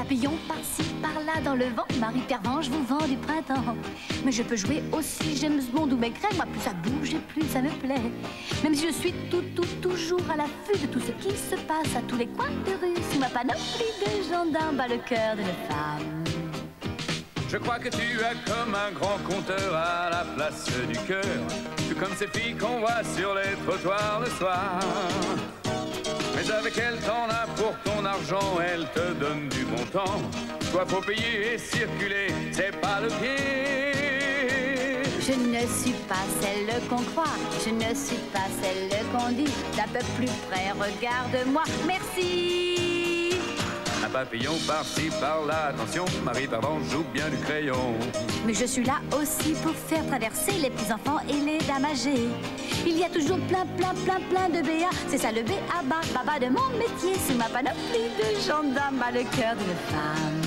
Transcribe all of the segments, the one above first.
papillons par-ci, par-là dans le vent. Marie Pervenche vous vend du printemps. Mais je peux jouer aussi James Bond ou Maigret. Moi, plus ça bouge et plus ça me plaît. Même si je suis toujours à l'affût de tout ce qui se passe à tous les coins de rue. Sous ma panoplie de gendarmes bat le cœur d'une femme. Je crois que tu as comme un grand conteur à la place du cœur. Tout comme ces filles qu'on voit sur les trottoirs le soir. Mais avec elle t'en as pour ton argent, elle te donne du bon temps. Toi faut payer et circuler, c'est pas le pied. Je ne suis pas celle qu'on croit, je ne suis pas celle qu'on dit. D'un peu plus près, regarde-moi, merci. Un papillon par-ci, par-là, attention, Marie Pervenche joue bien du crayon. Mais je suis là aussi pour faire traverser les petits enfants et les dames âgées. Il y a toujours plein de BA. C'est ça le B.A.-ba, baba de mon métier. Sous ma panoplie de gendarmes a le cœur d'une femme.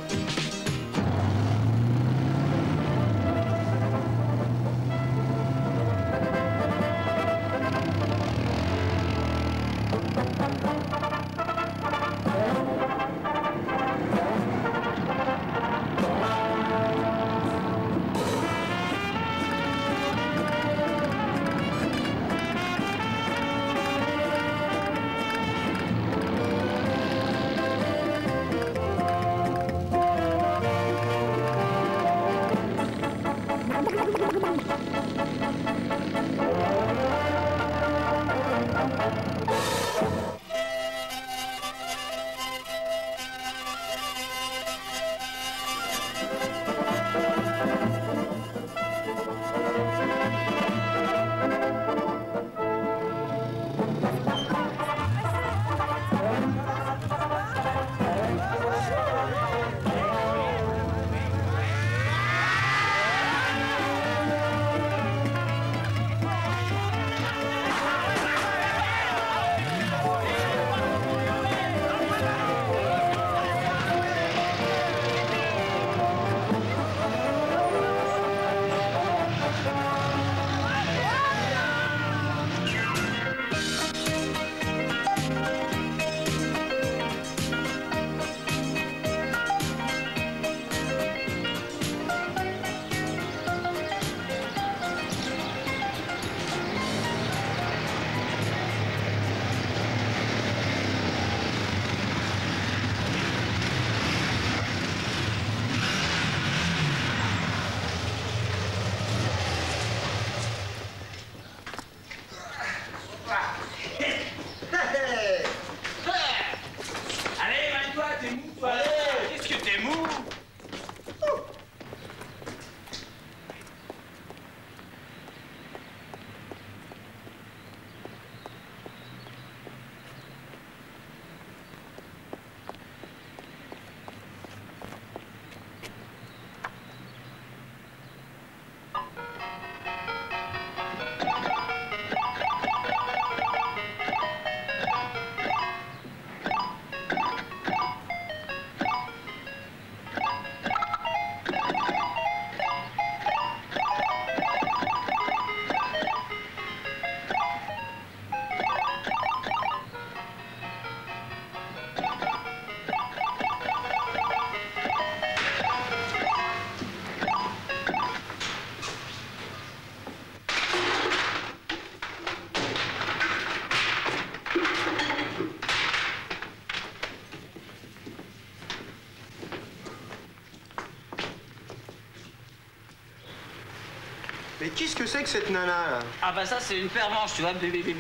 Mais qu'est-ce que c'est que cette nana, là? Ah bah ça, c'est une pervenche, tu vois.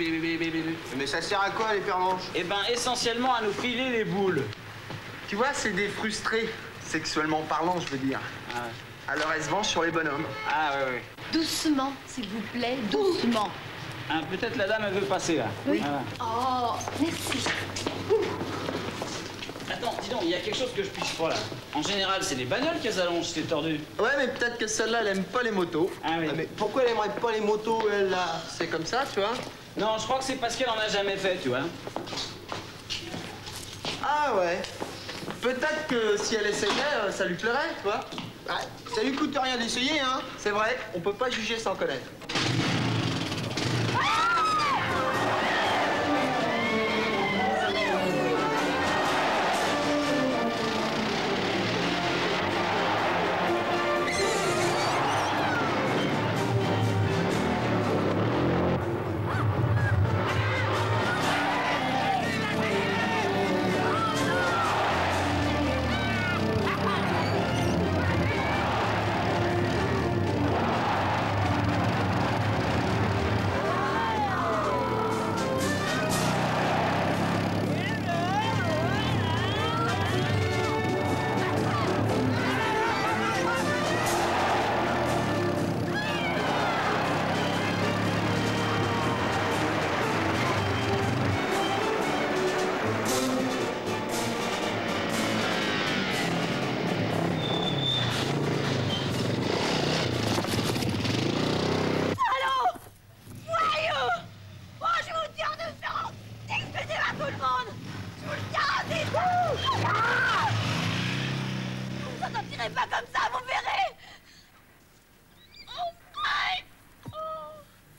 Mais ça sert à quoi, les pervenches? Eh ben, essentiellement à nous filer les boules. Tu vois, c'est des frustrés, sexuellement parlant, je veux dire. Ah ouais. Alors elles se vengent sur les bonhommes. Ah ouais. Doucement, s'il vous plaît, doucement. Hein, peut-être la dame, elle veut passer, là. Oui. Voilà. Oh, merci. Attends, dis donc, il y a quelque chose que je piche pas, là. En général, c'est les bagnoles qu'elles allongent, c'est tordu. Ouais, mais peut-être que celle-là, elle aime pas les motos. Ah oui. Mais pourquoi elle aimerait pas les motos, elle, là? C'est comme ça, tu vois? Non, je crois que c'est parce qu'elle en a jamais fait, tu vois. Ah ouais. Peut-être que si elle essayait, ça lui plairait, tu vois? Ouais, ça lui coûte rien d'essayer, hein. C'est vrai, on peut pas juger sans connaître. tirez pas comme ça, vous verrez. Oh, aïe. Oh.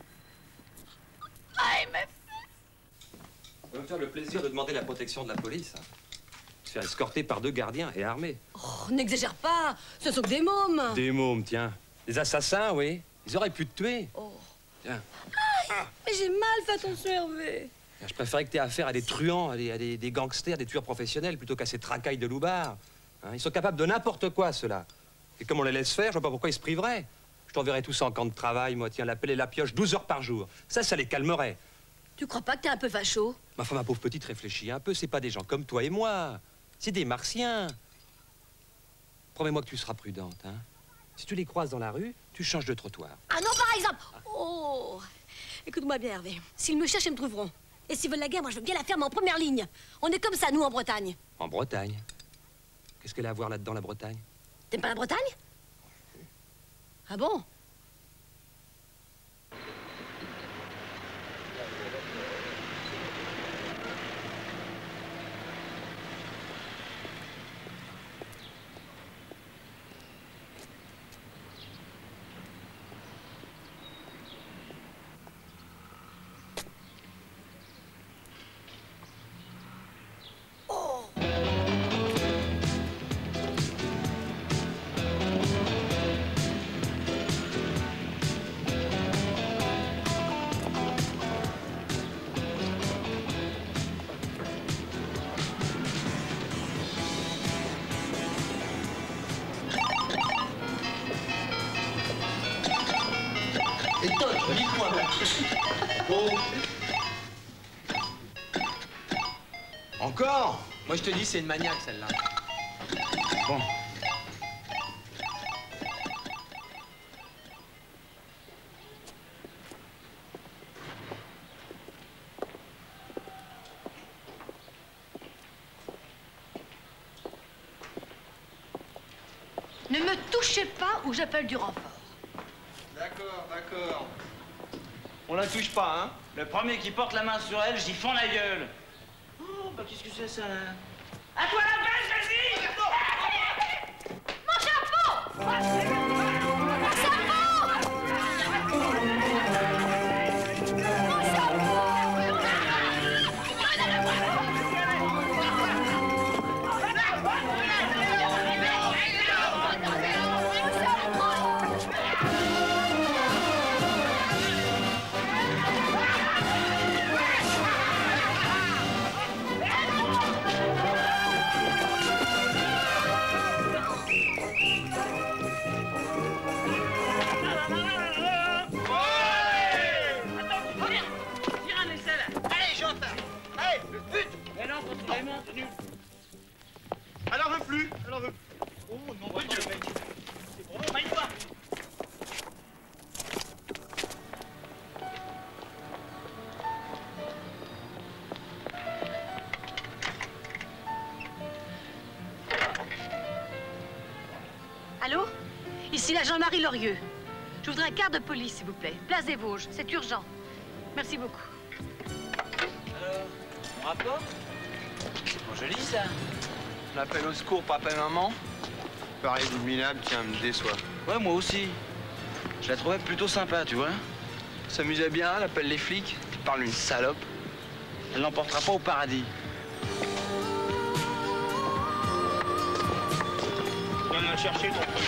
Aïe, mes fesses. On va me faire le plaisir de demander la protection de la police. Se faire escorter par 2 gardiens et armés. Oh, n'exagère pas. Ce sont que des mômes. Des mômes, tiens. Des assassins, oui. Ils auraient pu te tuer. Oh. Tiens. Aïe, mais j'ai mal, fais attention, Hervé. Je préférais que tu aies affaire à des truands, à des gangsters, des tueurs professionnels, plutôt qu'à ces tracailles de loupards. Hein, ils sont capables de n'importe quoi, ceux-là. Et comme on les laisse faire, je vois pas pourquoi ils se priveraient. Je t'enverrais tous en camp de travail, moi, tiens, la pelle et la pioche, 12 heures par jour. Ça les calmerait. Tu crois pas que t'es un peu facho? Ma femme, ma pauvre petite, réfléchis un peu. C'est pas des gens comme toi et moi. C'est des martiens. Promets-moi que tu seras prudente, hein. Si tu les croises dans la rue, tu changes de trottoir. Ah non, par exemple. Oh. Écoute-moi bien, Hervé. S'ils me cherchent, ils me trouveront. Et s'ils veulent la guerre, moi, je veux bien la faire, mais en première ligne. On est comme ça, nous, en Bretagne. En Bretagne? Qu'est-ce qu'elle a à voir là-dedans, la Bretagne? T'aimes pas la Bretagne? Ah bon? Et toi, lis-moi. Oh. Encore? Moi, je te dis, c'est une maniaque, celle-là. Bon. Ne me touchez pas ou j'appelle du renfort. D'accord, d'accord. On la touche pas, hein? Le premier qui porte la main sur elle, j'y fends la gueule. Oh, bah qu'est-ce que c'est ça là? À toi la pêche, vas-y! Mon chapeau! Mon chapeau! Elle en veut plus, elle en veut plus. Oh non, pas Dieu. C'est bon, maille-toi. Allô? Ici la Jean-Marie Lorieux. Je voudrais un quart de police, s'il vous plaît. Place des Vosges, c'est urgent. Merci beaucoup. Alors, mon rapport? C'est pas joli ça. L'appel au secours, papa et maman. Pareil, minable, tiens, me déçoit. Ouais, moi aussi. Je la trouvais plutôt sympa, tu vois. S'amusait bien, elle appelle les flics. Tu parles une salope. Elle l'emportera pas au paradis. Viens me chercher ton truc.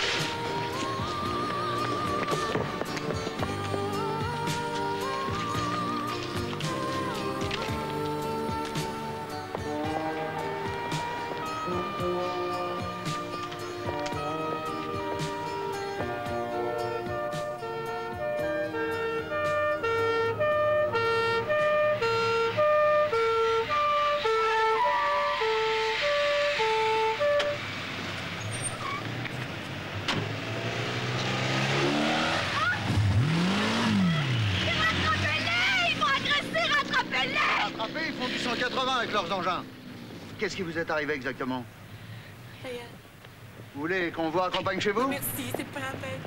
Ils font du 180 avec leurs engins. Qu'est-ce qui vous est arrivé exactement? Rien. Vous voulez qu'on vous accompagne chez vous? Merci, c'est pas la peine.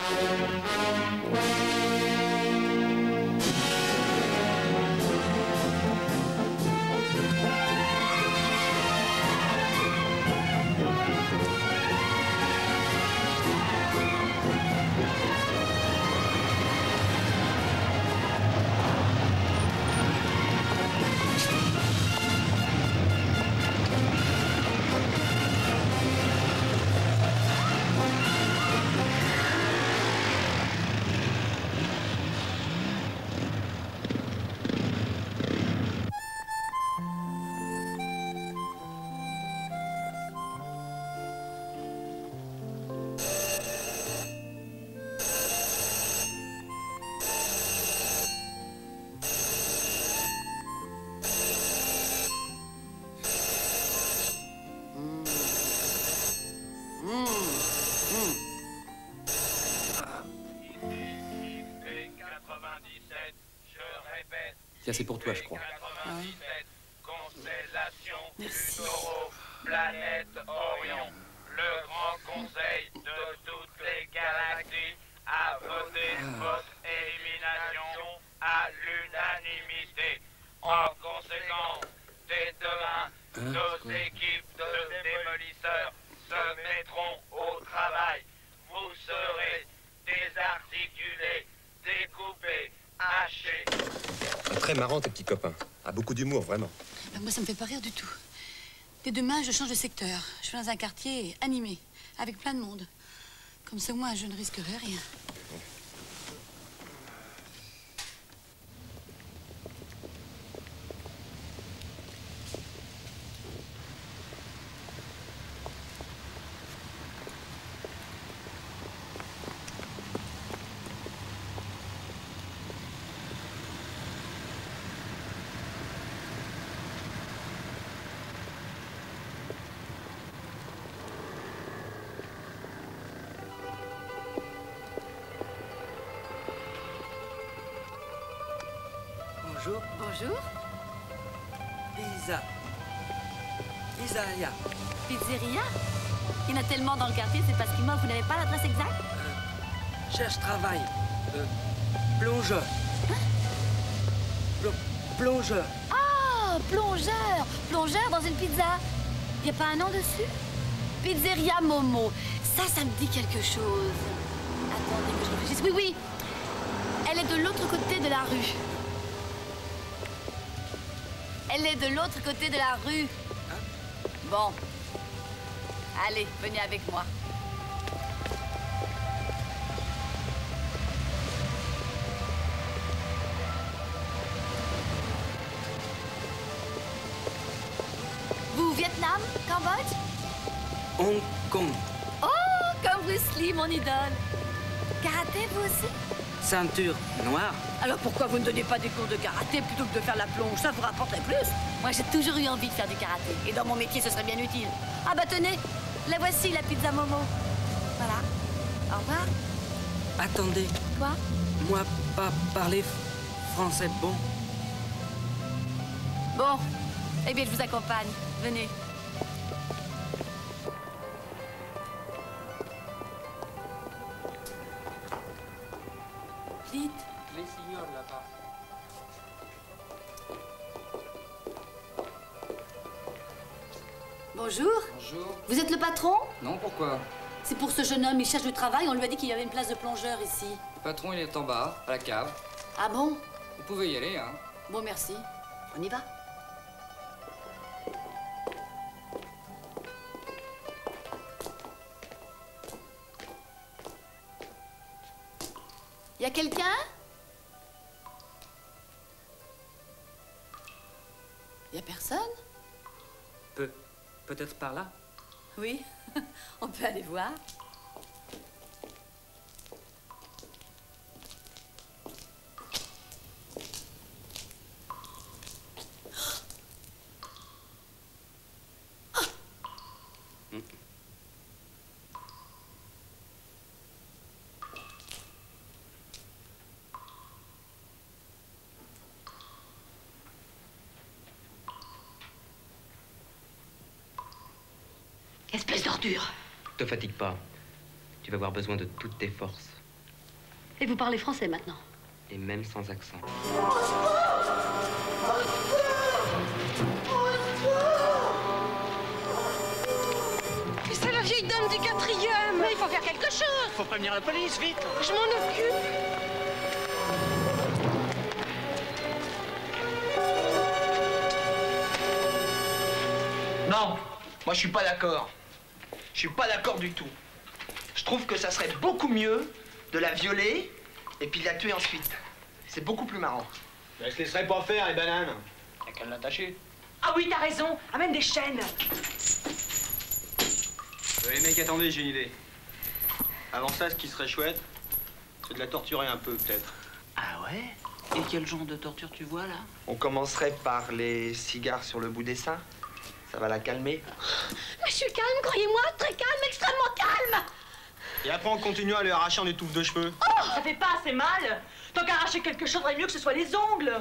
Tiens, c'est pour toi, je crois. Ah oui. Constellation Merci. du Taureau, planète Orion, le grand conseil de toutes les galaxies a voté votre élimination à l'unanimité. En conséquence, dès demain, nos équipes de démolisseurs se mettront au travail. Vous serez désarticulés, découpés, hachés. Très marrant, tes petits copains. A beaucoup d'humour, vraiment. Ben, moi, ça me fait pas rire du tout. Dès demain, je change de secteur. Je suis dans un quartier animé, avec plein de monde. Comme ça, moi, je ne risquerai rien. Bonjour. Bonjour. Isaiah. Pizzeria? Il y en a tellement dans le quartier, c'est parce qu'il manque. Vous n'avez pas l'adresse exacte? Cherche travail. Plongeur. Plongeur. Ah, plongeur. Plongeur dans une pizza. Il n'y a pas un nom dessus? Pizzeria Momo. Ça me dit quelque chose. Attendez que je réfléchisse. Oui, oui. Elle est de l'autre côté de la rue. Elle est de l'autre côté de la rue. Bon. Allez, venez avec moi. Vous, Vietnam, Cambodge? Hong Kong. Oh, comme Bruce Lee, mon idole. Karaté, vous aussi? Ceinture noire. Alors pourquoi vous ne donnez pas des cours de karaté plutôt que de faire la plonge? Ça vous rapporterait plus. Moi, j'ai toujours eu envie de faire du karaté. Et dans mon métier, ce serait bien utile. Ah bah tenez, la voici, la pizza Momo. Voilà. Au revoir. Attendez. Quoi? Moi, pas parler français bon. Bon. Eh bien, je vous accompagne. Venez. Vite. Les signaux là-bas. Bonjour. Bonjour. Vous êtes le patron? Non, pourquoi? C'est pour ce jeune homme, il cherche du travail. On lui a dit qu'il y avait une place de plongeur ici. Le patron, il est en bas, à la cave. Ah bon? Vous pouvez y aller, hein. Bon, merci. On y va. Y a quelqu'un? Y a personne? Peut-être par là. Oui, on peut aller voir. Espèce d'ordure. Te fatigue pas. Tu vas avoir besoin de toutes tes forces. Et vous parlez français maintenant? Et même sans accent. Mais c'est la vieille dame du 4e. Mais il faut faire quelque chose. Faut prévenir la police, vite. Je m'en occupe. Non, moi je suis pas d'accord. Je suis pas d'accord du tout. Je trouve que ça serait beaucoup mieux de la violer et puis de la tuer ensuite. C'est beaucoup plus marrant. Ben, je laisserai pas faire, les bananes. Y'a qu'à l'attacher. Ah oui, t'as raison. Amène des chaînes. Les mecs, attendez, j'ai une idée. Avant ça, ce qui serait chouette, c'est de la torturer un peu, peut-être. Ah ouais? Et quel genre de torture tu vois, là? On commencerait par les cigares sur le bout des seins. Ça va la calmer. Mais je suis calme, croyez-moi, très calme, extrêmement calme. Et après, on continue à lui arracher en étouffe de cheveux. Oh, ça fait pas assez mal. Tant qu'arracher quelque chose, vaudrait mieux que ce soit les ongles.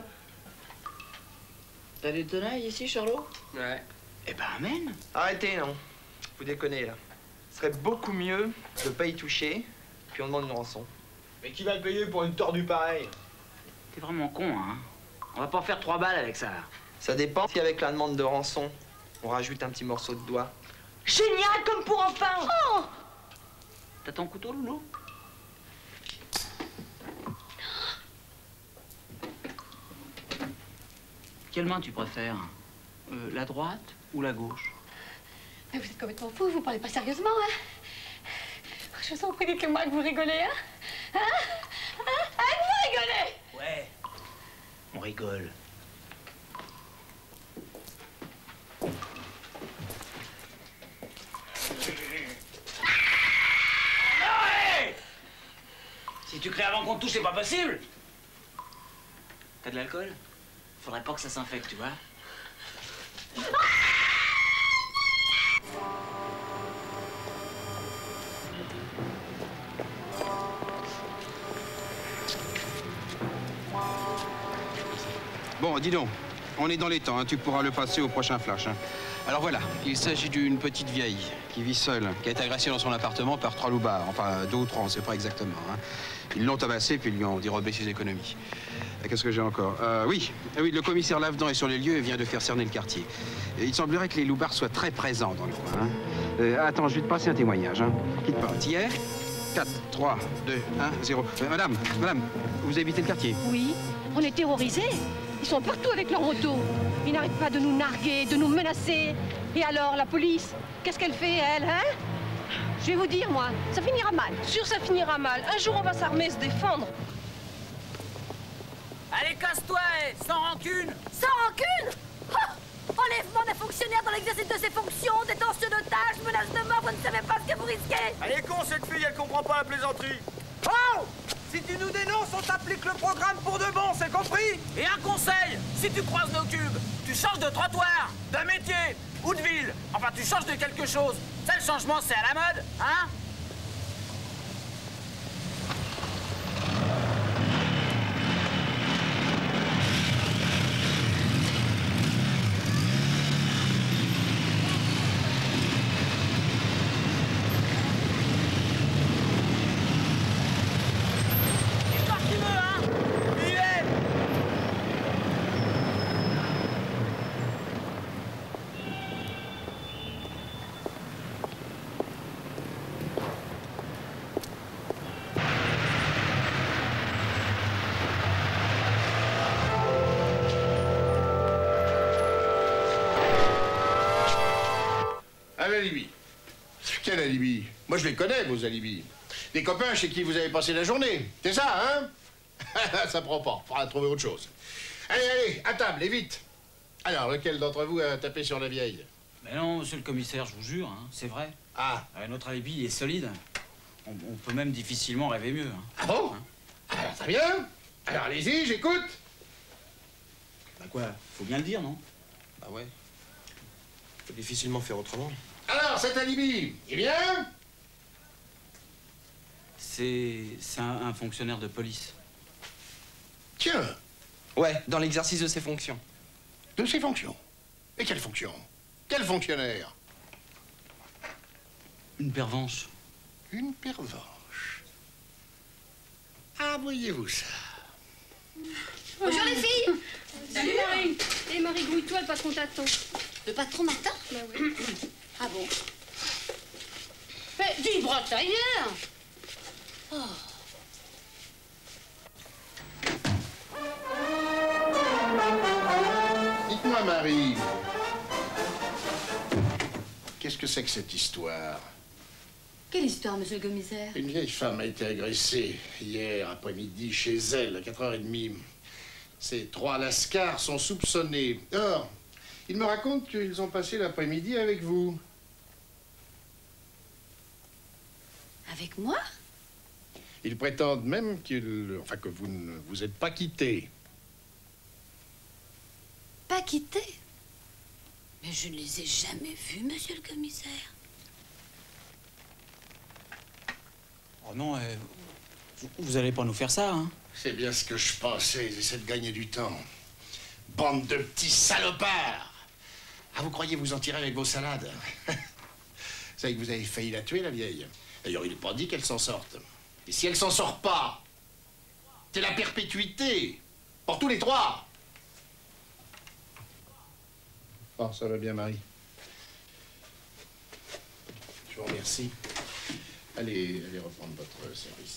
T'as des tenailles ici, Charlot? Ouais. Eh ben, amène. Arrêtez, non. Vous déconnez, là. Ce serait beaucoup mieux de pas y toucher, puis on demande une rançon. Mais qui va payer pour une tordue pareille? T'es vraiment con, hein? On va pas faire 3 balles avec ça. Ça dépend si avec la demande de rançon, on rajoute un petit morceau de doigt. Génial, comme pour enfant. Oh, T'as ton couteau, Loulou? Quelle main tu préfères? La droite ou la gauche? Mais vous êtes complètement fou, vous parlez pas sérieusement, hein? Je vous en prie, dites-le-moi que vous rigolez, hein? Hein? Vous rigolez? Ouais, on rigole. Si tu cries avant qu'on te touche, c'est pas possible. T'as de l'alcool? Faudrait pas que ça s'infecte, tu vois. Bon, dis donc, on est dans les temps, hein. Tu pourras le passer au prochain flash. Hein. Alors voilà, il s'agit d'une petite vieille qui vit seule, qui a été agressée dans son appartement par 3 loupards. Enfin, 2 ou 3, on ne sait pas exactement. Hein. Ils l'ont tabassée, puis ils lui ont dérobé ses économies. Qu'est-ce que j'ai encore? Oui, le commissaire Lavedan est sur les lieux et vient de faire cerner le quartier. Et il semblerait que les loupards soient très présents dans le coin. Hein. Attends, je vais te passer un témoignage. Hein. Quitte pas, t'y es? 4, 3, 2, 1, 0. Madame, vous habitez le quartier? Oui, on est terrorisés. Ils sont partout avec leurs motos. Ils n'arrêtent pas de nous narguer, de nous menacer. Et alors, la police, qu'est-ce qu'elle fait, elle, hein? Je vais vous dire, moi, ça finira mal. Sûr, ça finira mal. Un jour, on va s'armer, se défendre. Allez, casse-toi, sans rancune. Sans rancune? Oh, enlèvement d'un fonctionnaire dans l'exercice de ses fonctions, détention d'otages, menace de mort, vous ne savez pas ce que vous risquez. Elle est con, cette fille, elle comprend pas la plaisanterie. Oh! Si tu nous dénonces, on t'applique le programme pour de bon, c'est compris? Et un conseil, si tu croises nos cubes, tu changes de trottoir, de métier ou de ville. Enfin, tu changes de quelque chose. Ça, le changement, c'est à la mode, hein? Un alibi. Quel alibi? Moi, je les connais, vos alibis. Des copains chez qui vous avez passé la journée. C'est ça, hein? Ça prend pas. Faudra trouver autre chose. Allez, à table, et vite. Alors, lequel d'entre vous a tapé sur la vieille? Mais non, monsieur le commissaire, je vous jure, hein, c'est vrai. Ah. Notre alibi, il est solide. On peut même difficilement rêver mieux. Hein. Ah bon? Alors, très bien. Alors, allez-y, j'écoute. Bah quoi? Faut bien le dire, non? Bah ouais. Faut difficilement faire autrement. Alors, cet alibi, il vient? C'est un fonctionnaire de police. Tiens. Ouais, dans l'exercice de ses fonctions. De ses fonctions? Et quelle fonction? Quel fonctionnaire? Une pervenche. Une pervenche. Ah, voyez-vous ça. Bonjour les filles. Salut Marie. Et Marie, grouille-toi, le patron t'attend. Le patron Martin? Bah oui. Ah bon? Mais dis, brosse ailleurs. Oh. Dites-moi, Marie, qu'est-ce que c'est que cette histoire? Quelle histoire, monsieur le commissaire? Une vieille femme a été agressée hier après-midi chez elle, à 4h30. Ces 3 lascars sont soupçonnés. Or, ils me racontent qu'ils ont passé l'après-midi avec vous. Avec moi? Ils prétendent même que vous ne vous êtes pas quittés. Pas quittés? Mais je ne les ai jamais vus, monsieur le commissaire. Oh non, vous allez pas nous faire ça, hein? C'est bien ce que je pensais. Ils essaient de gagner du temps. Bande de petits salopards! Ah, vous croyez vous en tirer avec vos salades? Vous savez que vous avez failli la tuer, la vieille. D'ailleurs, il n'est pas dit qu'elle s'en sorte. Et si elle s'en sort pas, c'est la perpétuité. Pour tous les 3. Oh, ça va bien, Marie. Je vous remercie. Allez reprendre votre service.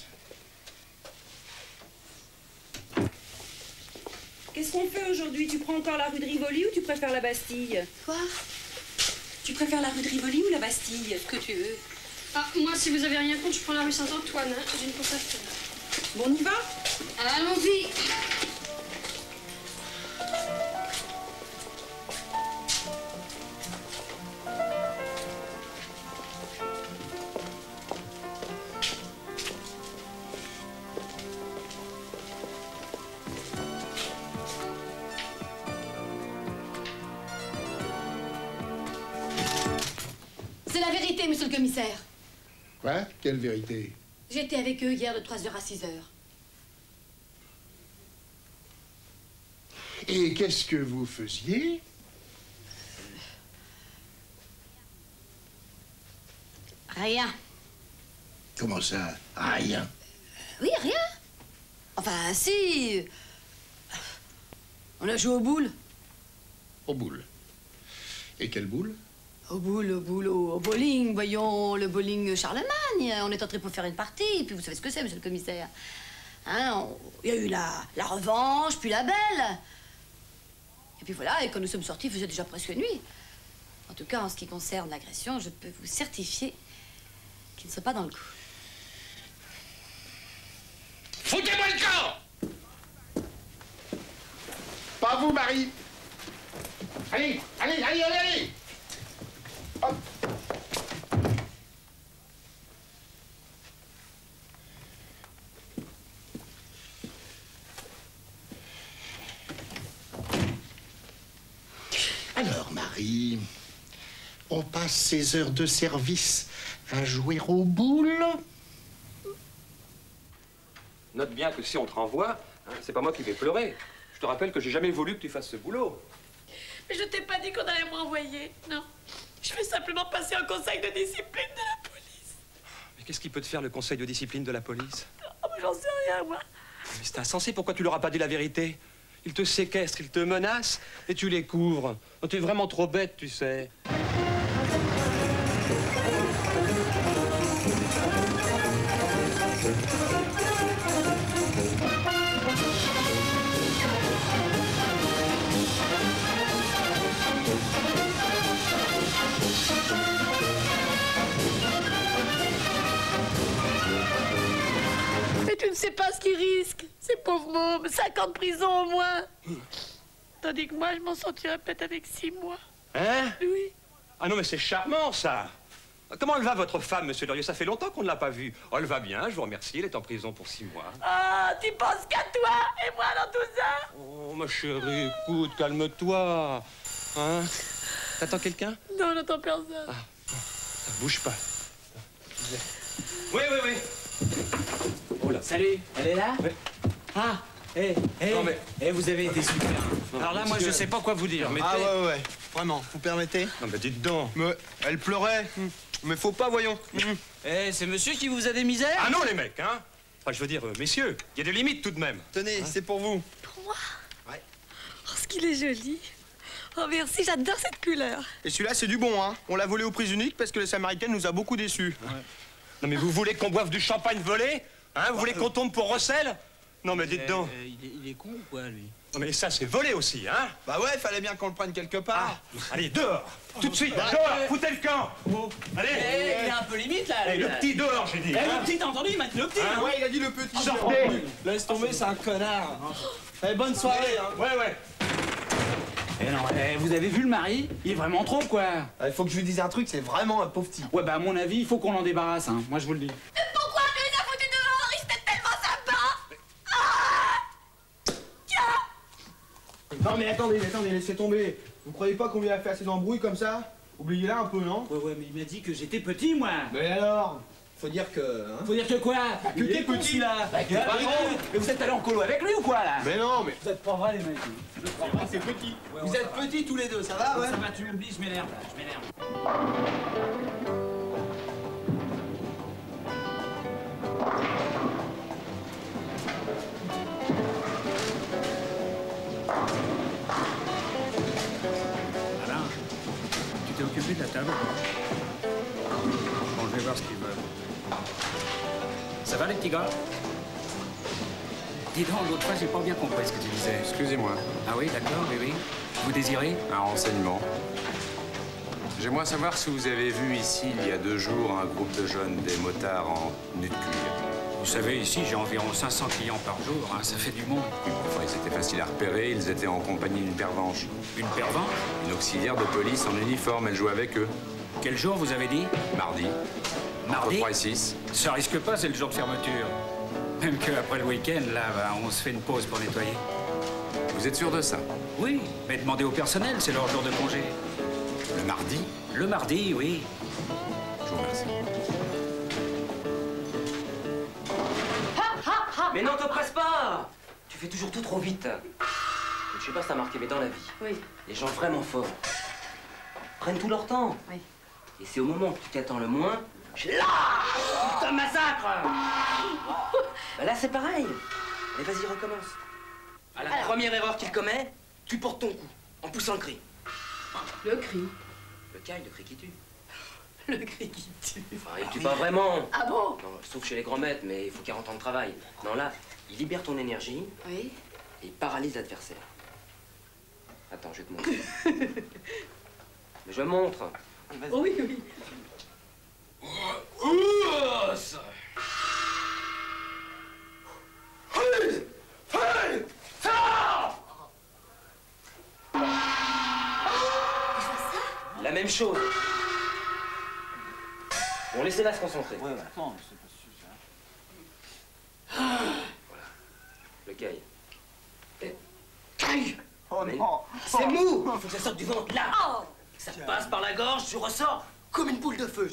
Qu'est-ce qu'on fait aujourd'hui? Tu prends encore la rue de Rivoli ou tu préfères la Bastille? Quoi? Tu préfères la rue de Rivoli ou la Bastille? Ce que tu veux. Ah, moi, si vous avez rien contre, je prends la rue Saint-Antoine. Hein. J'ai une course à faire. Bon, on y va? Allons-y. C'est la vérité, monsieur le commissaire. Quoi? Quelle vérité? J'étais avec eux hier de 3h à 6h. Et qu'est-ce que vous faisiez? Rien. Comment ça? Rien? Oui, rien. Enfin, si. On a joué aux boules. Aux boules? Et quelle boule? Au bowling, voyons, le bowling Charlemagne. On est entré pour faire une partie, puis vous savez ce que c'est, monsieur le commissaire. Hein, il y a eu la revanche, puis la belle. Et puis voilà, et quand nous sommes sortis, il faisait déjà presque nuit. En tout cas, en ce qui concerne l'agression, je peux vous certifier qu'il ne soit pas dans le coup. Foutez-moi le camp! Pas vous, Marie. Allez! Hop. Alors, Marie, on passe ces heures de service à jouer aux boules? Note bien que si on te renvoie, hein, c'est pas moi qui vais pleurer. Je te rappelle que j'ai jamais voulu que tu fasses ce boulot. Mais je t'ai pas dit qu'on allait m'envoyer, non. Je vais simplement passer un conseil de discipline de la police. Mais qu'est-ce qui peut te faire le conseil de discipline de la police? Oh, mais j'en sais rien, moi. Mais c'est insensé, pourquoi tu leur as pas dit la vérité? Ils te séquestrent, ils te menacent et tu les couvres. Oh, tu es vraiment trop bête, tu sais. Tu ne sais pas ce qu'ils risquent, ces pauvres mômes, 5 ans de prison au moins. Tandis que moi, je m'en sortirais peut-être avec 6 mois. Hein? Oui. Ah non, mais c'est charmant, ça. Comment elle va, votre femme, monsieur Lorieux? Ça fait longtemps qu'on ne l'a pas vue. Oh, elle va bien, je vous remercie. Elle est en prison pour 6 mois. Ah, tu penses qu'à toi et moi dans tout ça? Oh, ma chérie, écoute, calme-toi. Hein? T'attends quelqu'un? Non, j'attends personne. Ah, ça bouge pas. Oui. Oh là. Salut, elle est là? Oui. Ah, vous avez été super. Alors là, moi, je sais pas quoi vous dire. Ah ouais, vraiment, vous permettez? Non, mais dites donc. Mais elle pleurait. Mais faut pas, voyons. C'est monsieur qui vous a des misères? Ah non, les mecs, hein? Enfin, je veux dire, messieurs, il y a des limites tout de même. Tenez, c'est pour vous. Pour moi? Ouais. Oh, ce qu'il est joli. Oh, merci, j'adore cette couleur. Et celui-là, c'est du bon, hein. On l'a volé au prix unique parce que le Samaritain nous a beaucoup déçus. Ouais. Non, mais vous voulez qu'on boive du champagne volé? Hein, vous voulez qu'on tombe pour Rossel? Non, mais dites donc. Il est con ou quoi, lui? Non, mais ça, c'est volé aussi, hein? Bah ouais, fallait bien qu'on le prenne quelque part. Allez, dehors! Tout de suite, dehors! Foutez le camp! Allez! Il est un peu limite, là. Allez, le petit dehors, j'ai dit! Le petit, t'as entendu? Il m'a dit le petit! Ah ouais, il a dit le petit. Sortez! Laisse tomber, c'est un connard. Allez, bonne soirée, hein. Ouais. Eh non, vous avez vu le mari? Il est vraiment trop, quoi. Il faut que je lui dise un truc, c'est vraiment un pauvre type. Ouais, bah à mon avis, il faut qu'on l'en débarrasse, hein. Moi, je vous le dis. Pourquoi tu les as foutus dehors? Ils étaient tellement sympas. Non mais attendez, laissez tomber. Vous croyez pas qu'on lui a fait assez d'embrouilles comme ça? Oubliez-la un peu, non? Ouais, mais il m'a dit que j'étais petit, moi. Mais alors? Faut dire que... Hein? Faut dire que quoi? Que t'es petit, là. Bah, mais vous êtes allé en colo avec lui ou quoi, là? Mais non, mais... Vous êtes pas vrai, les mecs. C'est petit. Ouais, vous êtes petits tous les deux, ça va, ouais? Ça va, tu m'oublies, je m'énerve, là. Je m'énerve. Alain, tu t'es occupé de la table? Bon, je vais voir ce qu'ils veulent. Ça va, les petits gars? Dis donc, l'autre fois, j'ai pas bien compris ce que tu disais. Excusez-moi. Ah oui, d'accord, oui. Vous désirez? Un renseignement. J'aimerais savoir si vous avez vu ici, il y a 2 jours, un groupe de jeunes, des motards en tenue de cuir. Vous savez, ici, j'ai environ 500 clients par jour, hein, ça fait du monde. Enfin, ils étaient faciles à repérer, ils étaient en compagnie d'une pervenche. Une pervenche? Une auxiliaire de police en uniforme, elle jouait avec eux. Quel jour, vous avez dit? Mardi. Mardi? Entre 3 et 6. Ça risque pas, c'est le jour de fermeture. Même qu'après le week-end, là, bah, on se fait une pause pour nettoyer. Vous êtes sûr de ça? Oui, mais demandez au personnel, c'est leur jour de congé. Le mardi? Le mardi, oui. Je vous remercie. Mais non, te presse pas! Tu fais toujours tout trop vite. Je sais pas si t'as marqué, mais dans la vie, Oui. les gens vraiment forts prennent tout leur temps. Oui. Et c'est au moment que tu t'y attends le moins, je là! Je te massacre! Bah là, c'est pareil. Allez, vas-y, recommence. À la première erreur qu'il commet, tu portes ton coup, en poussant le cri. Le cri. Le caille, le cri qui tue. Le cri qui tue. Enfin, il tue pas vraiment. Ah bon? Non, sauf chez les grands maîtres, mais il faut 40 ans de travail. Non, là, il libère ton énergie. Oui. Et il paralyse l'adversaire. Attends, je vais te montrer. Mais je montre. Oh oui, oui. La même chose. Bon, laissez-la se concentrer. Ouais, ouais. Non, c'est pas sûr, ça. Voilà. Le caille. Caille! Oh non! C'est mou! Il faut que ça sorte du ventre, là! Oh. Ça passe par la gorge, tu ressors comme une boule de feu.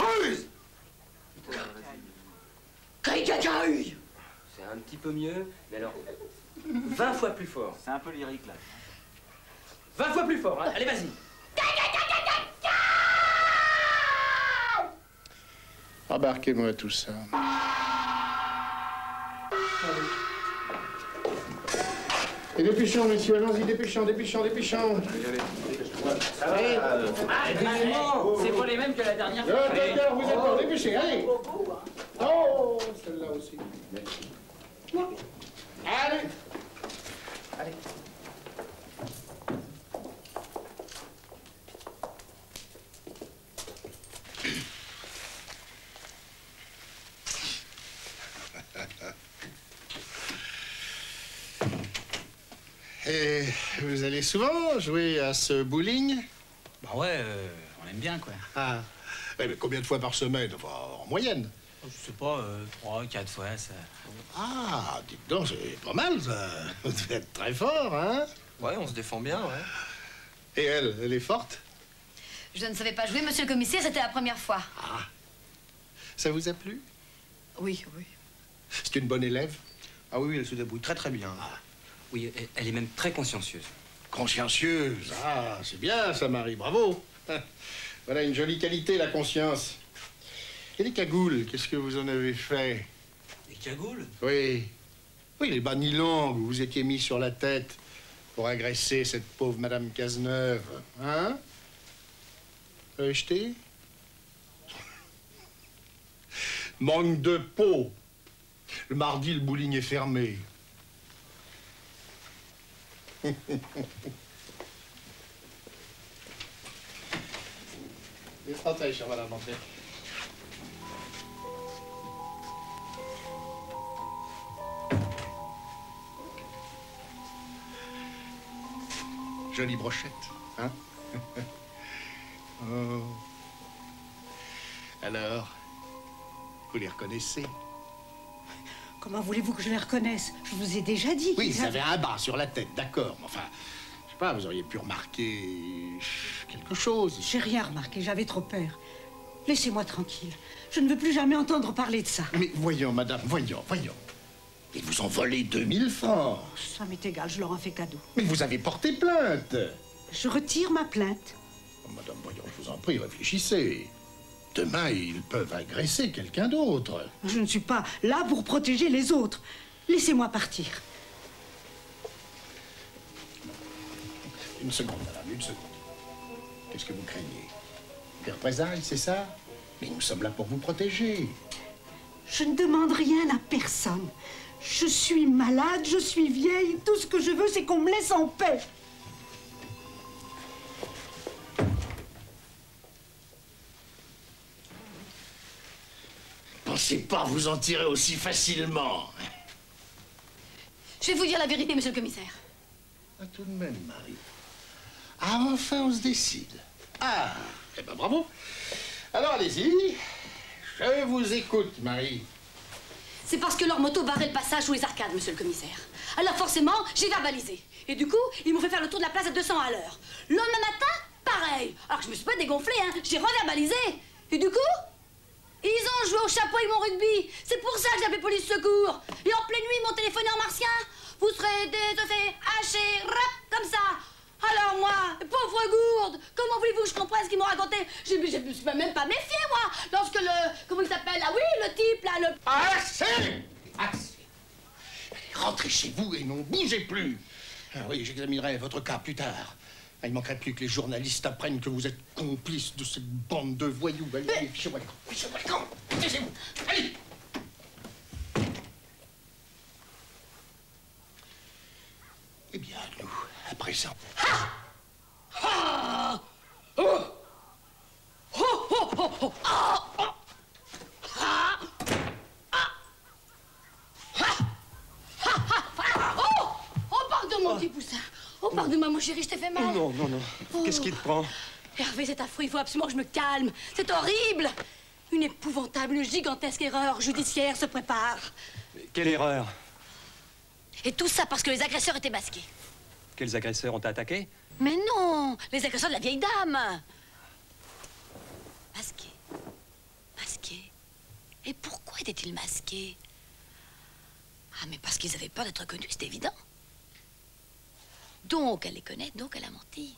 Caille, caille, caille! C'est un petit peu mieux, mais alors 20 fois plus fort. C'est un peu lyrique, là. 20 fois plus fort, hein. Allez, vas-y. Embarquez-moi tout ça. Et dépêchons, messieurs, allons-y, dépêchons. Ça va? C'est pas les mêmes que la dernière fois. Docteur, vous êtes pas dépêchez, allez. Oh, celle-là aussi. Allez. Et vous allez souvent jouer à ce bowling? Bah ouais, on aime bien, quoi. Ah, ouais, mais combien de fois par semaine? Enfin, en moyenne? Je sais pas, 3, 4 fois, ça... Ah, dites donc, c'est pas mal, ça. Vous devez être très fort, hein? Ouais, on se défend bien, ouais. Et elle est forte? Je ne savais pas jouer, monsieur le commissaire, c'était la première fois. Ah. Ça vous a plu? Oui, oui. C'est une bonne élève? Ah oui, elle se débrouille très très bien. Ah. Oui, elle est même très consciencieuse. Consciencieuse? Ah, c'est bien ça, Marie, bravo. Voilà une jolie qualité, la conscience. Et les cagoules, qu'est-ce que vous en avez fait? Des cagoule? Oui. Oui, les bas nylons que vous vous étiez mis sur la tête pour agresser cette pauvre Madame Cazeneuve. Hein? Vous l'avez jeté? Manque de peau. Le mardi, le bowling est fermé. Entrez, chère madame, entrez. Jolie brochette, hein? Oh. Alors, vous les reconnaissez? Comment voulez-vous que je les reconnaisse? Je vous ai déjà dit. Oui, vous avez un bas sur la tête, d'accord. Mais enfin, je sais pas, vous auriez pu remarquer quelque chose. J'ai rien remarqué, j'avais trop peur. Laissez-moi tranquille. Je ne veux plus jamais entendre parler de ça. Mais voyons, madame, voyons. Ils vous ont volé 2000 francs. Ça m'est égal, je leur en fais cadeau. Mais vous avez porté plainte. Je retire ma plainte. Oh, madame, voyons, je vous en prie, réfléchissez. Demain, ils peuvent agresser quelqu'un d'autre. Je ne suis pas là pour protéger les autres. Laissez-moi partir. Une seconde, madame, une seconde. Qu'est-ce que vous craignez? Des représailles, c'est ça? Mais nous sommes là pour vous protéger. Je ne demande rien à personne. Je suis malade, je suis vieille. Tout ce que je veux, c'est qu'on me laisse en paix. Pensez pas vous en tirer aussi facilement. Je vais vous dire la vérité, monsieur le commissaire. Ah, tout de même, Marie. Ah, enfin, on se décide. Ah, eh ben bravo. Alors, allez-y. Je vous écoute, Marie. C'est parce que leur moto barrait le passage sous les arcades, monsieur le commissaire. Alors forcément, j'ai verbalisé. Et du coup, ils m'ont fait faire le tour de la place à 200 à l'heure. Le lendemain matin, pareil. Alors que je me suis pas dégonflée, hein. J'ai reverbalisé. Et du coup, ils ont joué au chapeau avec mon rugby. C'est pour ça que j'ai appelé police secours. Et en pleine nuit, ils m'ont téléphoné en martien. Vous serez désossé, haché, rap, comme ça. Alors moi, pauvre gourde, comment voulez-vous que je comprenne ce qu'ils m'ont raconté? Je me suis même pas méfiée, moi, lorsque le... Comment il s'appelle? Ah oui, le type, là, le... Assez! Rentrez chez vous et non bougez plus. Ah oui, j'examinerai votre cas plus tard. Il ne manquerait plus que les journalistes apprennent que vous êtes complice de cette bande de voyous. Allez, fichez-moi les camps, fichez-moi les camps. Taisez-vous, allez! Eh bien, nous, à présent... Ah! Ah! Oh! Oh, oh, oh, oh! Ah! Oh! Ah! Ah! Ah! Oh! Oh, pardon, mon petit poussin. Oh, pardon-moi, mon chéri, je t'ai fait mal. Non. Qu'est-ce qui te prend? Hervé, c'est affreux, il faut absolument que je me calme. C'est horrible. Une épouvantable, une gigantesque erreur judiciaire se prépare. Quelle erreur? Et tout ça parce que les agresseurs étaient masqués. Quels agresseurs ont attaqué? Mais non, les agresseurs de la vieille dame. Masqués. Masqués. Et pourquoi étaient-ils masqués? Ah, mais parce qu'ils avaient peur d'être connus, c'est évident. Donc, elle les connaît, donc elle a menti.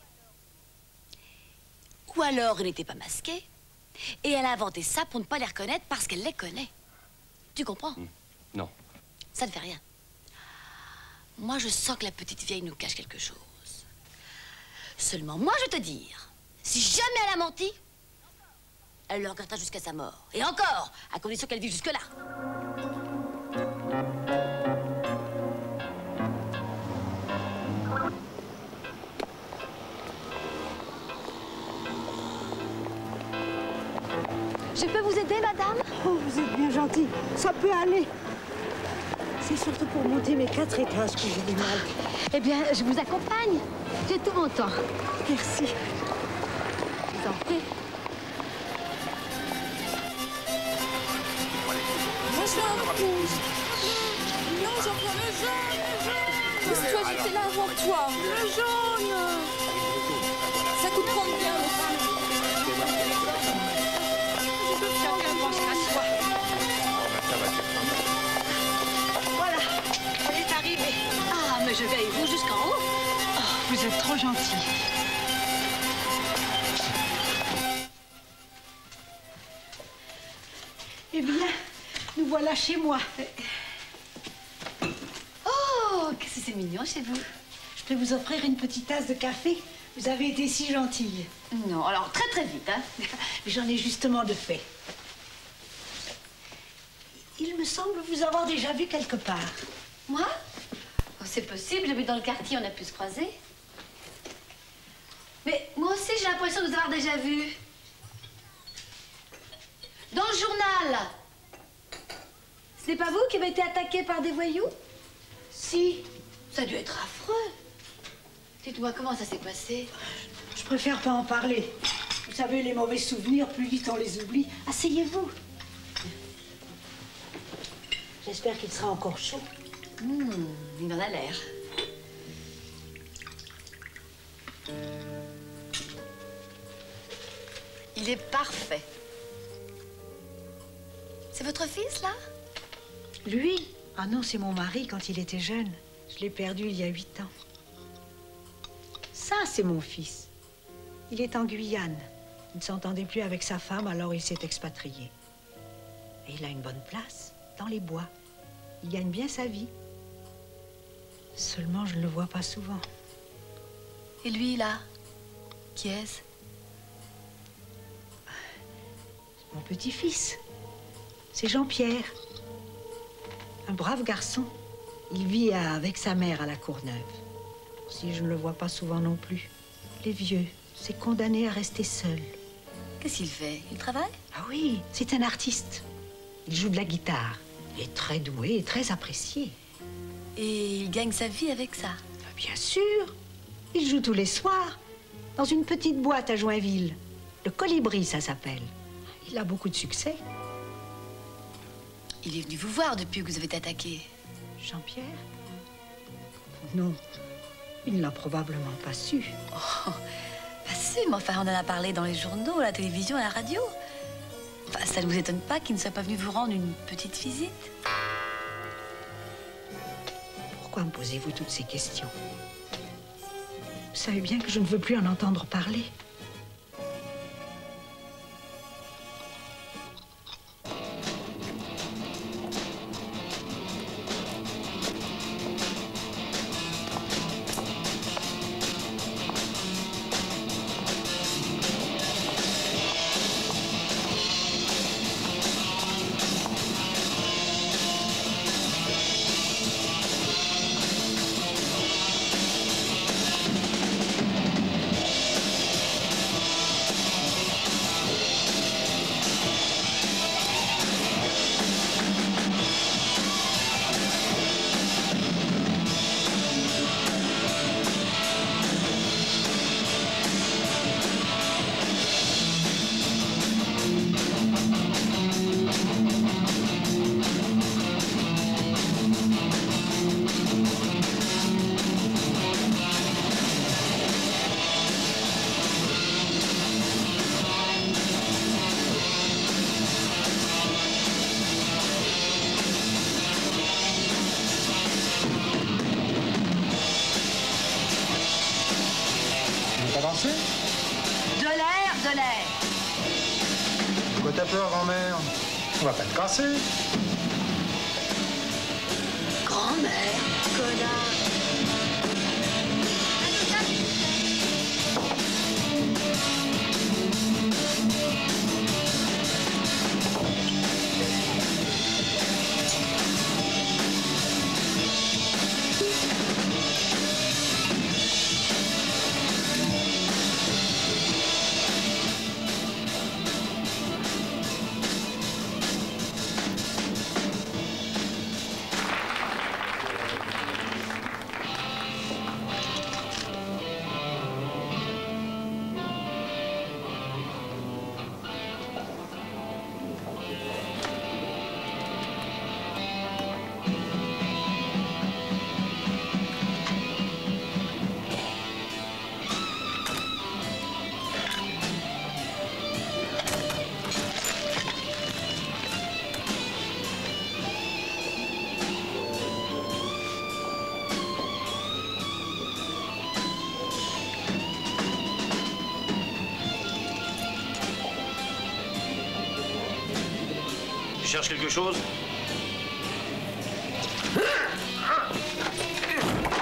Ou alors, elle n'était pas masquée, et elle a inventé ça pour ne pas les reconnaître parce qu'elle les connaît. Tu comprends? Non. Ça ne fait rien. Moi, je sens que la petite vieille nous cache quelque chose. Seulement, moi, je vais te dire, si jamais elle a menti, elle le regrettera jusqu'à sa mort. Et encore, à condition qu'elle vive jusque-là. Je peux vous aider, madame? Oh, vous êtes bien gentil. Ça peut aller. C'est surtout pour monter mes 4 étages que j'ai du mal. Eh bien, je vous accompagne. J'ai tout mon temps. Merci. Je vous en prie. Moi, je veux un rouge. Non, j'en prends le jaune. Toi, j'étais là avant toi. Le jaune. Ça coûte combien, le jaune? Je peux faire qu'un branche à soi. Voilà, on est arrivé. Ah, mais je vais avec vous jusqu'en haut. Oh, vous êtes trop gentil. Eh bien, nous voilà chez moi. c'est mignon chez vous. Je peux vous offrir une petite tasse de café? Vous avez été si gentille. Non, alors très très vite, hein. J'en ai justement de fait. Il me semble vous avoir déjà vu quelque part. Moi? Oh, c'est possible, j'ai vu dans le quartier, on a pu se croiser. Mais moi aussi, j'ai l'impression de vous avoir déjà vu. Dans le journal. Ce n'est pas vous qui avez été attaqué par des voyous? Si. Ça a dû être affreux. Dites-moi, comment ça s'est passé? Je préfère pas en parler. Vous savez, les mauvais souvenirs, plus vite on les oublie. Asseyez-vous. J'espère qu'il sera encore chaud. Il en a l'air. Il est parfait. C'est votre fils, là? Lui? Ah non, c'est mon mari quand il était jeune. Je l'ai perdu il y a 8 ans. Ça, c'est mon fils. Il est en Guyane. Il ne s'entendait plus avec sa femme, alors il s'est expatrié. Et il a une bonne place, dans les bois. Il gagne bien sa vie. Seulement, je ne le vois pas souvent. Et lui, là? Qui est-ce? Mon petit-fils. C'est Jean-Pierre. Un brave garçon. Il vit avec sa mère à la Courneuve. Si je ne le vois pas souvent non plus. Les vieux, c'est condamné à rester seul. Qu'est-ce qu'il fait? Il travaille? Ah oui, c'est un artiste. Il joue de la guitare. Il est très doué et très apprécié. Et il gagne sa vie avec ça? Bien sûr. Il joue tous les soirs. Dans une petite boîte à Joinville. Le Colibri, ça s'appelle. Il a beaucoup de succès. Il est venu vous voir depuis que vous avez été attaqué. Jean-Pierre? Non. Il ne l'a probablement pas su. Oh, pas si, mais enfin, on en a parlé dans les journaux, à la télévision, à la radio. Enfin, ça ne vous étonne pas qu'il ne soit pas venu vous rendre une petite visite? Pourquoi me posez-vous toutes ces questions? Vous savez bien que je ne veux plus en entendre parler. T'as peur, grand-mère? On va pas te casser. Grand-mère, connard. Tu cherches quelque chose?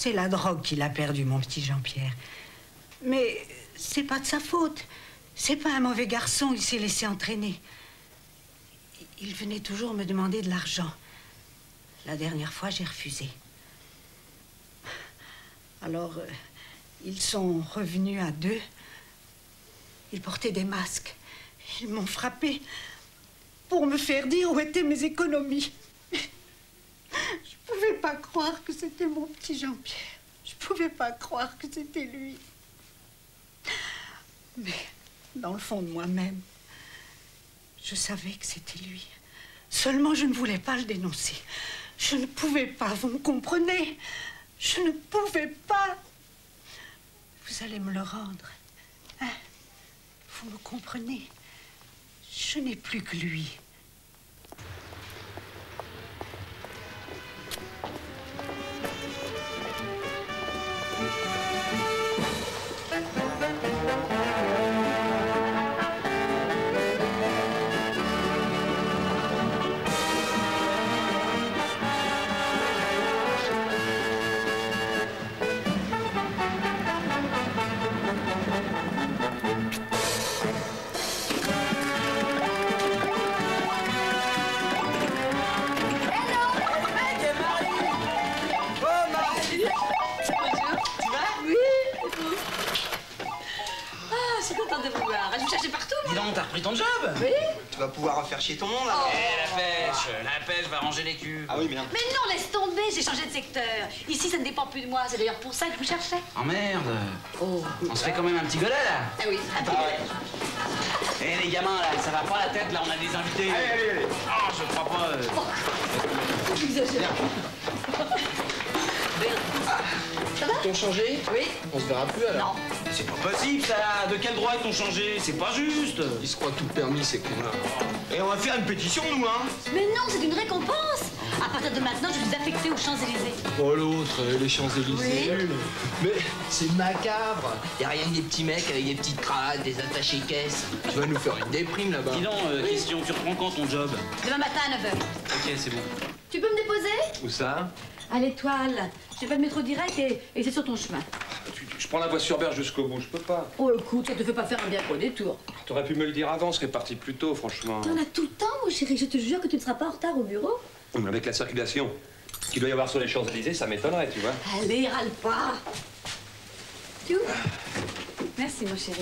c'est la drogue qui l'a perdu, mon petit Jean-Pierre. Mais c'est pas de sa faute. C'est pas un mauvais garçon, il s'est laissé entraîner. Il venait toujours me demander de l'argent. La dernière fois, j'ai refusé. Alors, ils sont revenus à deux. Ils portaient des masques. Ils m'ont frappé pour me faire dire où étaient mes économies. Je pouvais pas croire que c'était mon petit Jean-Pierre. Je pouvais pas croire que c'était lui. Mais dans le fond de moi-même, je savais que c'était lui. Seulement, je ne voulais pas le dénoncer. Je ne pouvais pas, vous me comprenez? Je ne pouvais pas. Vous allez me le rendre. Hein? Vous me comprenez? Je n'ai plus que lui. T'as repris ton job? Oui. Tu vas pouvoir refaire chier ton monde, là. La pêche va ranger les cubes. Ah oui, bien. Mais non, laisse tomber, j'ai changé de secteur. Ici, ça ne dépend plus de moi. C'est d'ailleurs pour ça que je vous cherchais. Oh merde. Oh. On se fait quand même un petit golet, là. Ah oui, un petit golet. Eh, les gamins, là, ça va pas la tête, là, on a des invités. Allez. Oh, je crois pas. J'exagère. Ça va? Ils t'ont changé? Oui. On se verra plus alors? Non. C'est pas possible, ça. De quel droit ils t'ont changé? C'est pas juste. Ils se croient tout permis, c'est con là. Et on va faire une pétition, nous, hein? Mais non, c'est une récompense. À partir de maintenant, je suis affectée aux Champs-Élysées. Oh, l'autre, les Champs-Élysées. Oui. Mais c'est macabre. Y a rien que des petits mecs avec des petites cravates, des attachés caisses. Tu vas nous faire une déprime là-bas. Dis donc, question, tu reprends quand ton job? Demain matin à 9h. Ok, c'est bon. Tu peux me déposer? Où ça? À l'Étoile. J'ai pas de métro direct et c'est sur ton chemin. Je prends la voie sur berge jusqu'au bout, je peux pas. Oh, écoute, ça te fait pas faire un bien gros détour. T'aurais pu me le dire avant, on serait parti plus tôt, franchement. On a tout le temps, mon chéri. Je te jure que tu ne seras pas en retard au bureau. Avec la circulation qu'il doit y avoir sur les Champs-Élysées, ça m'étonnerait, tu vois. Allez, râle pas. Tu ouvres? Merci, mon chéri.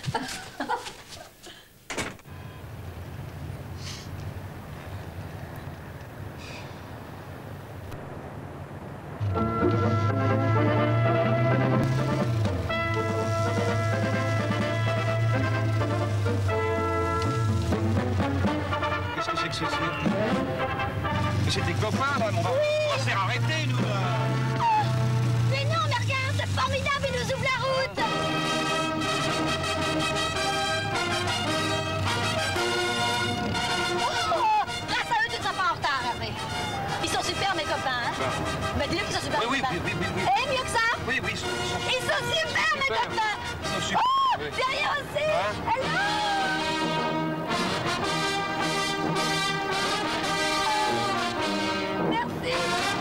Qu'est-ce que c'est que ceci? Mais c'est des copains, là, on va se faire arrêter, nous, là. Mais non, mais regarde, c'est formidable, ils nous ouvrent la route. Oh, grâce à eux, tu ne seras pas en retard, Hervé. Ils sont super, mes copains, hein? Mais dis-le qu'ils sont super, Oui, mes copains. oui. Et mieux que ça? Oui, ils sont super, mes copains. Ils sont super. Oh, oui. derrière aussi. Hein? Merci.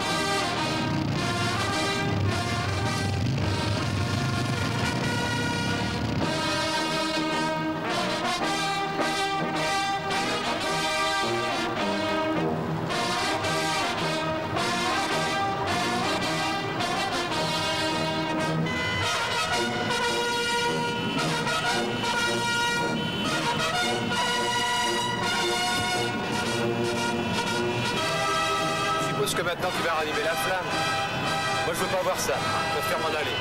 Je suppose que maintenant tu vas ranimer la flamme. Moi je veux pas voir ça. Je préfère m'en aller.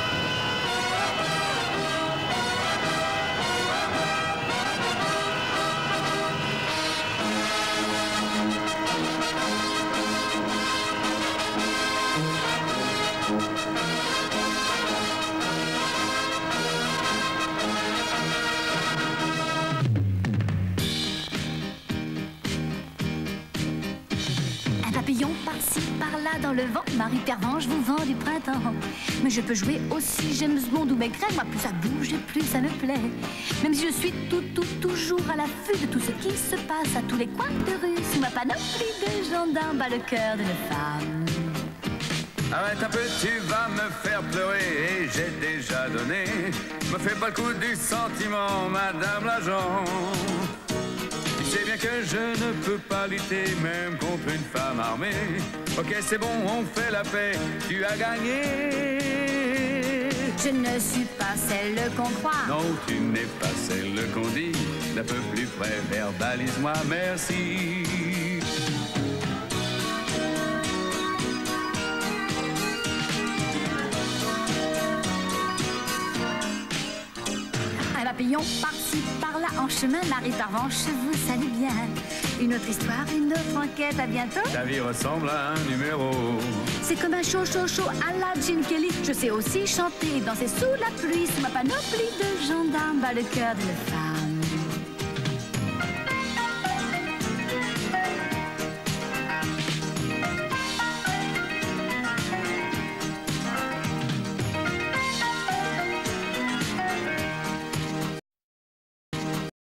Un papillon par-ci, par-là dans le vent. Marie Pervenche vous vend du printemps. Mais je peux jouer aussi James Bond ou Maigret. Moi, plus ça bouge et plus ça me plaît. Même si je suis toujours à l'affût de tout ce qui se passe à tous les coins de rue. Sous ma panoplie de gendarmes bat le cœur d'une femme. Arrête un peu, tu vas me faire pleurer et j'ai déjà donné. Me fais pas le coup du sentiment, madame l'agent. Tu sais bien que je ne peux pas lutter même contre une femme armée. Ok, c'est bon, on fait la paix, tu as gagné. Je ne suis pas celle qu'on croit. Non, tu n'es pas celle qu'on dit. D'un peu plus près, verbalise-moi merci. Un papillon par-ci, par-là, en chemin, Marie Pervenche vous salue bien. Une autre histoire, une autre enquête, à bientôt. Ta vie ressemble à un numéro. C'est comme un show à la Gene Kelly. Je sais aussi chanter et danser sous la pluie, sous ma panoplie de gendarmes, bat le cœur d'une femme.